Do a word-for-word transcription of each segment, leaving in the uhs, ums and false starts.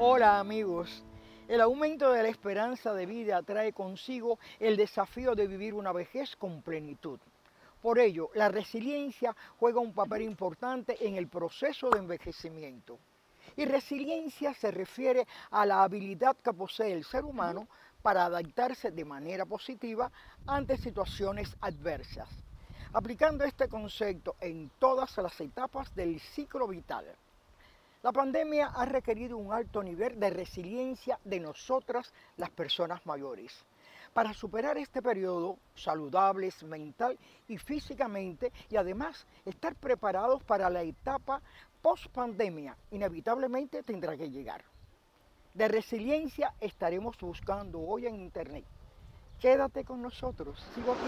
Hola amigos, el aumento de la esperanza de vida trae consigo el desafío de vivir una vejez con plenitud. Por ello, la resiliencia juega un papel importante en el proceso de envejecimiento. Y resiliencia se refiere a la habilidad que posee el ser humano para adaptarse de manera positiva ante situaciones adversas, aplicando este concepto en todas las etapas del ciclo vital. La pandemia ha requerido un alto nivel de resiliencia de nosotras, las personas mayores, para superar este periodo saludables mental y físicamente y además estar preparados para la etapa post-pandemia. Inevitablemente tendrá que llegar. De resiliencia estaremos buscando hoy en Internet. Quédate con nosotros. Sigo aquí.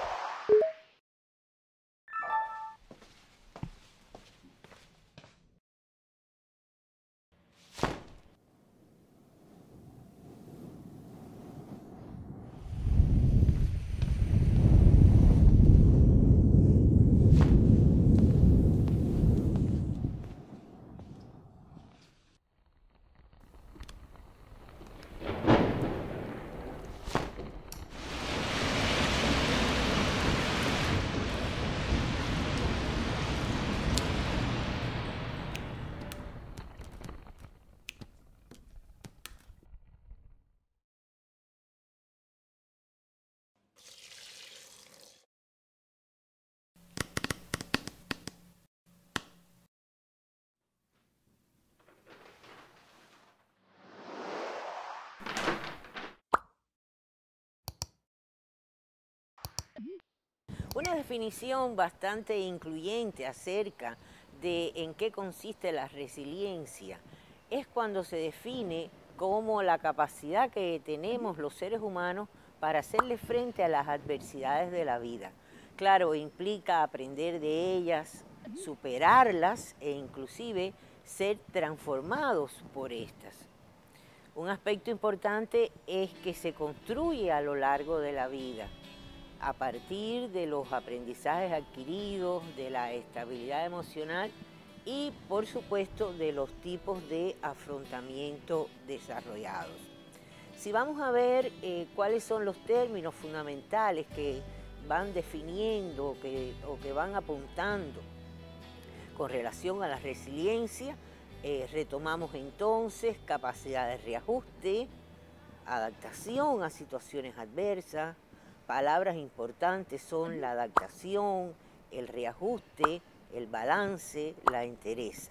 Una definición bastante incluyente acerca de en qué consiste la resiliencia es cuando se define como la capacidad que tenemos los seres humanos para hacerle frente a las adversidades de la vida. Claro, implica aprender de ellas, superarlas e inclusive ser transformados por estas. Un aspecto importante es que se construye a lo largo de la vida, a partir de los aprendizajes adquiridos, de la estabilidad emocional y, por supuesto, de los tipos de afrontamiento desarrollados. Si vamos a ver eh, cuáles son los términos fundamentales que van definiendo que, o que van apuntando con relación a la resiliencia, eh, retomamos entonces capacidad de reajuste, adaptación a situaciones adversas. Palabras importantes son la adaptación, el reajuste, el balance, la entereza.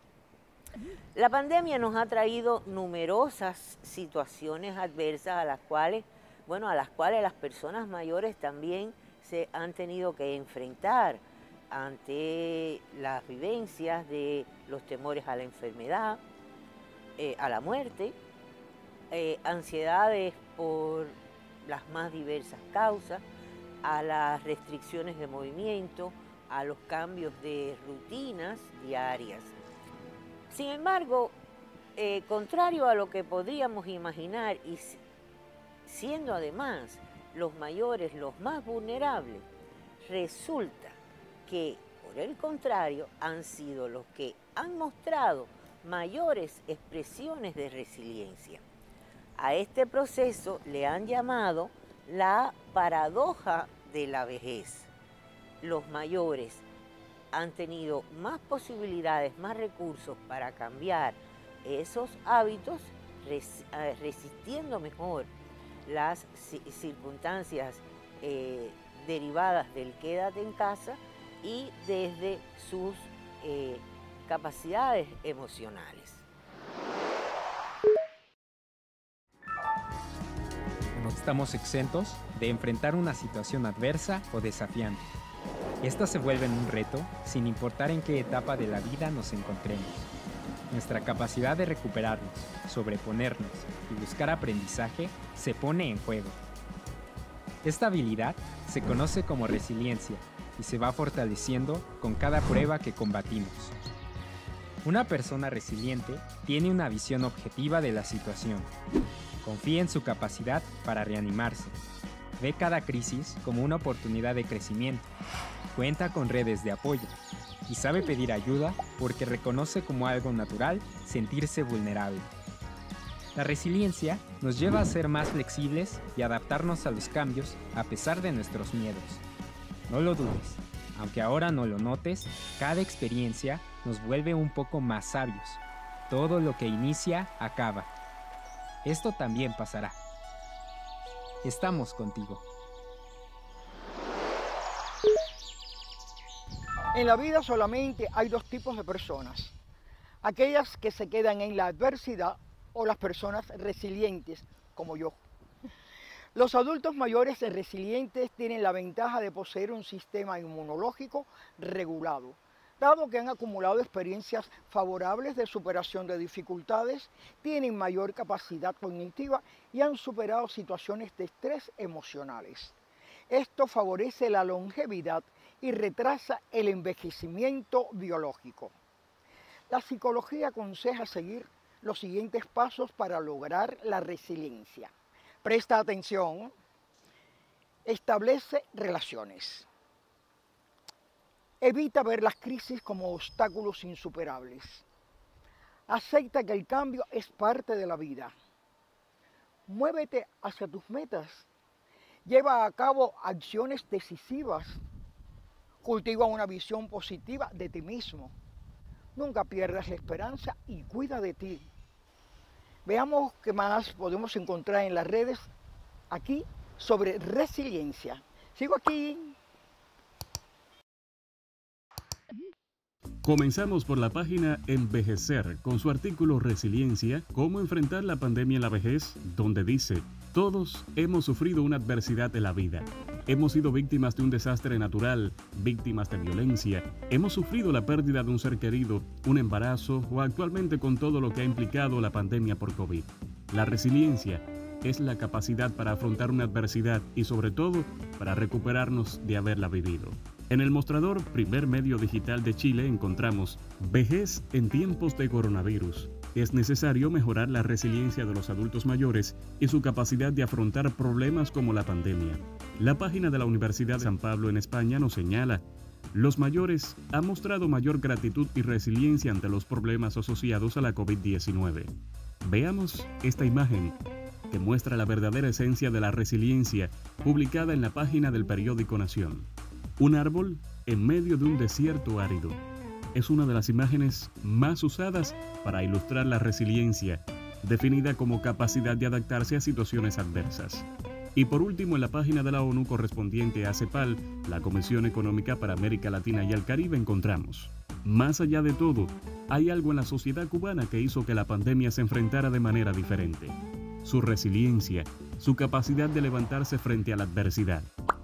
La pandemia nos ha traído numerosas situaciones adversas a las cuales, bueno, a las cuales las personas mayores también se han tenido que enfrentar ante las vivencias de los temores a la enfermedad, eh, a la muerte, eh, ansiedades por las más diversas causas, a las restricciones de movimiento, a los cambios de rutinas diarias. Sin embargo, eh, contrario a lo que podríamos imaginar y siendo además los mayores los más vulnerables, resulta que, por el contrario, han sido los que han mostrado mayores expresiones de resiliencia. A este proceso le han llamado la paradoja de la vejez. Los mayores han tenido más posibilidades, más recursos para cambiar esos hábitos, res, eh, resistiendo mejor las circunstancias eh, derivadas del quédate en casa y desde sus eh, capacidades emocionales. No estamos exentos de enfrentar una situación adversa o desafiante. Esta se vuelve un reto sin importar en qué etapa de la vida nos encontremos. Nuestra capacidad de recuperarnos, sobreponernos y buscar aprendizaje se pone en juego. Esta habilidad se conoce como resiliencia y se va fortaleciendo con cada prueba que combatimos. Una persona resiliente tiene una visión objetiva de la situación. Confía en su capacidad para reanimarse. Ve cada crisis como una oportunidad de crecimiento. Cuenta con redes de apoyo y sabe pedir ayuda porque reconoce como algo natural sentirse vulnerable. La resiliencia nos lleva a ser más flexibles y adaptarnos a los cambios a pesar de nuestros miedos. No lo dudes, aunque ahora no lo notes, cada experiencia nos vuelve un poco más sabios. Todo lo que inicia, acaba. Esto también pasará. Estamos contigo. En la vida solamente hay dos tipos de personas. Aquellas que se quedan en la adversidad o las personas resilientes, como yo. Los adultos mayores resilientes tienen la ventaja de poseer un sistema inmunológico regulado, dado que han acumulado experiencias favorables de superación de dificultades, tienen mayor capacidad cognitiva y han superado situaciones de estrés emocionales. Esto favorece la longevidad y retrasa el envejecimiento biológico. La psicología aconseja seguir los siguientes pasos para lograr la resiliencia. Presta atención. Establece relaciones. Evita ver las crisis como obstáculos insuperables. Acepta que el cambio es parte de la vida. Muévete hacia tus metas. Lleva a cabo acciones decisivas. Cultiva una visión positiva de ti mismo. Nunca pierdas la esperanza y cuida de ti. Veamos qué más podemos encontrar en las redes aquí sobre resiliencia. Sigo aquí. Comenzamos por la página Envejecer con su artículo Resiliencia, cómo enfrentar la pandemia en la vejez, donde dice: todos hemos sufrido una adversidad en la vida. Hemos sido víctimas de un desastre natural, víctimas de violencia, hemos sufrido la pérdida de un ser querido, un embarazo o actualmente con todo lo que ha implicado la pandemia por COVID. La resiliencia es la capacidad para afrontar una adversidad y sobre todo para recuperarnos de haberla vivido. En el mostrador Primer Medio Digital de Chile encontramos: vejez en tiempos de coronavirus. Es necesario mejorar la resiliencia de los adultos mayores y su capacidad de afrontar problemas como la pandemia. La página de la Universidad de San Pablo en España nos señala: los mayores han mostrado mayor gratitud y resiliencia ante los problemas asociados a la COVID diecinueve. Veamos esta imagen que muestra la verdadera esencia de la resiliencia, publicada en la página del periódico Nación. Un árbol en medio de un desierto árido. Es una de las imágenes más usadas para ilustrar la resiliencia, definida como capacidad de adaptarse a situaciones adversas. Y por último, en la página de la ONU correspondiente a CEPAL, la Comisión Económica para América Latina y el Caribe, encontramos: más allá de todo, hay algo en la sociedad cubana que hizo que la pandemia se enfrentara de manera diferente. Su resiliencia, su capacidad de levantarse frente a la adversidad.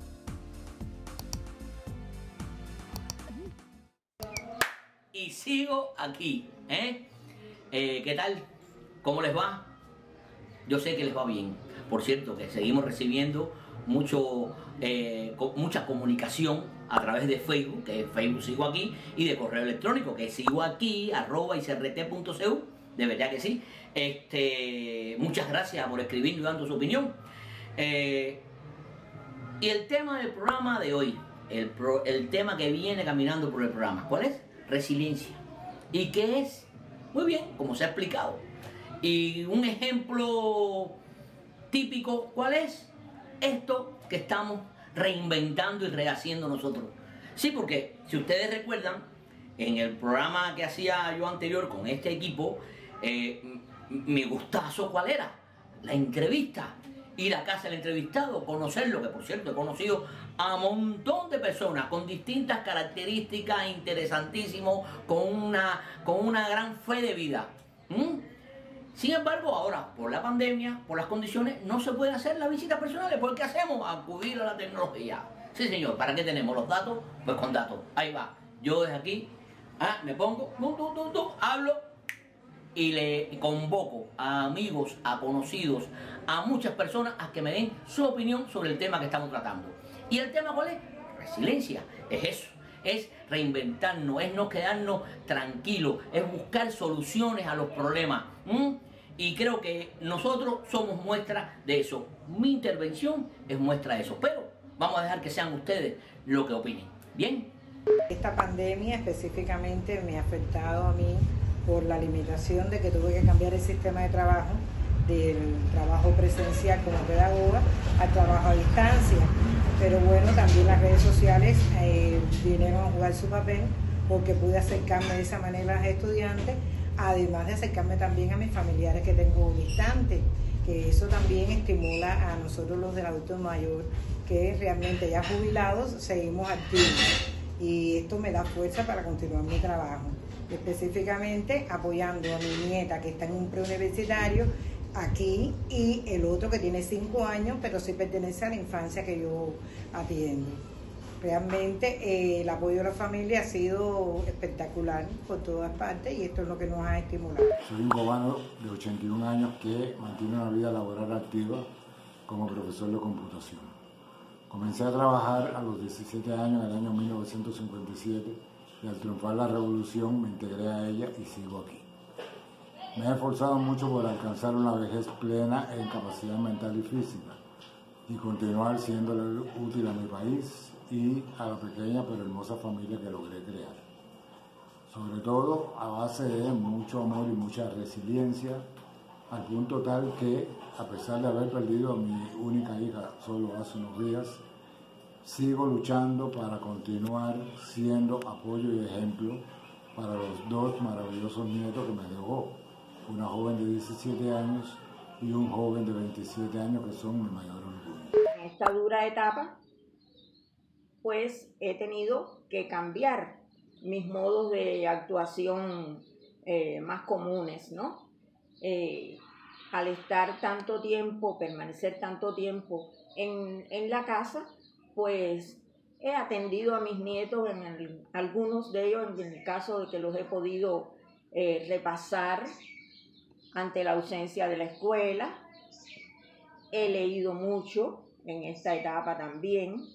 Y sigo aquí, ¿eh? ¿eh? ¿Qué tal? ¿Cómo les va? Yo sé que les va bien. Por cierto, que seguimos recibiendo mucho, eh, co mucha comunicación a través de Facebook, que es Facebook Sigo Aquí, y de correo electrónico, que es sigo aquí, arroba i c r t punto c u. De verdad que sí. Este, muchas gracias por escribir y dando su opinión. Eh, y el tema del programa de hoy, el, pro, el tema que viene caminando por el programa, ¿cuál es? Resiliencia. ¿Y qué es? Muy bien, como se ha explicado. Y un ejemplo típico, ¿cuál es? Esto que estamos reinventando y rehaciendo nosotros. Sí, porque si ustedes recuerdan, en el programa que hacía yo anterior con este equipo, eh, mi gustazo, ¿cuál era? La entrevista. Ir a casa del entrevistado, conocerlo, que por cierto he conocido a un montón de personas con distintas características, interesantísimo, con una, con una gran fe de vida. ¿Mm? Sin embargo, ahora, por la pandemia, por las condiciones, no se pueden hacer las visitas personales. ¿Por qué hacemos? Acudir a la tecnología. Sí, señor. ¿Para qué tenemos los datos? Pues con datos. Ahí va. Yo desde aquí, ah, me pongo, tum, tum, tum, tum, hablo y le convoco a amigos, a conocidos, a muchas personas a que me den su opinión sobre el tema que estamos tratando. ¿Y el tema cuál es? Resiliencia. Es eso. Es reinventarnos, es no quedarnos tranquilos, es buscar soluciones a los problemas. ¿Mm? Y creo que nosotros somos muestra de eso. Mi intervención es muestra de eso. Pero vamos a dejar que sean ustedes lo que opinen. ¿Bien? Esta pandemia específicamente me ha afectado a mí por la limitación de que tuve que cambiar el sistema de trabajo del trabajo presencial como pedagoga al trabajo a distancia. Pero bueno, también las redes sociales eh, vinieron a jugar su papel porque pude acercarme de esa manera a los estudiantes, además de acercarme también a mis familiares que tengo distantes, que eso también estimula a nosotros los del adulto mayor, que realmente ya jubilados seguimos activos, y esto me da fuerza para continuar mi trabajo, específicamente apoyando a mi nieta que está en un preuniversitario aquí y el otro que tiene cinco años, pero sí pertenece a la infancia que yo atiendo. Realmente eh, el apoyo de la familia ha sido espectacular por todas partes y esto es lo que nos ha estimulado. Soy un cubano de ochenta y un años que mantiene una vida laboral activa como profesor de computación. Comencé a trabajar a los diecisiete años, en el año mil novecientos cincuenta y siete, y al triunfar la revolución me integré a ella y sigo aquí. Me he esforzado mucho por alcanzar una vejez plena en capacidad mental y física y continuar siéndole útil a mi país y a la pequeña pero hermosa familia que logré crear. Sobre todo a base de mucho amor y mucha resiliencia, al punto tal que, a pesar de haber perdido a mi única hija solo hace unos días, sigo luchando para continuar siendo apoyo y ejemplo para los dos maravillosos nietos que me dejó, una joven de diecisiete años y un joven de veintisiete años que son mi mayor orgullo. En esta dura etapa, pues he tenido que cambiar mis modos de actuación eh, más comunes, ¿no? Eh, al estar tanto tiempo, permanecer tanto tiempo en, en la casa, pues he atendido a mis nietos, en el, algunos de ellos, en el caso de que los he podido eh, repasar ante la ausencia de la escuela. He leído mucho en esta etapa también.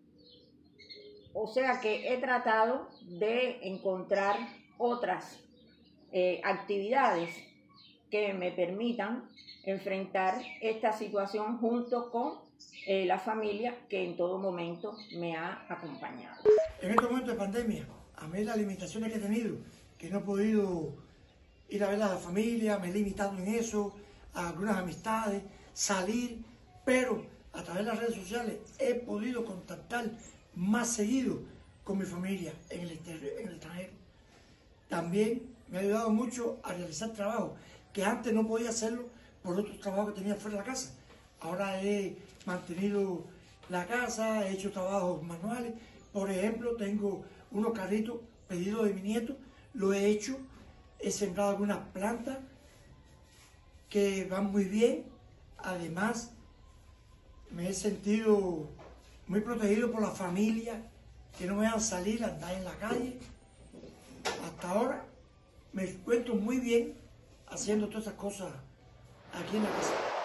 O sea que he tratado de encontrar otras eh, actividades que me permitan enfrentar esta situación junto con eh, la familia que en todo momento me ha acompañado. En este momento de pandemia, a mí las limitaciones que he tenido, que no he podido ir a ver a la familia, me he limitado en eso, a algunas amistades, salir, pero a través de las redes sociales he podido contactar más seguido con mi familia en el, en el extranjero. También me ha ayudado mucho a realizar trabajo que antes no podía hacerlo por otros trabajos que tenía fuera de la casa. Ahora he mantenido la casa, he hecho trabajos manuales. Por ejemplo, tengo unos carritos pedidos de mi nieto, lo he hecho, he sembrado algunas plantas que van muy bien. Además, me he sentido muy protegido por la familia, que no me van a salir a andar en la calle. Hasta ahora me encuentro muy bien haciendo todas esas cosas aquí en la casa.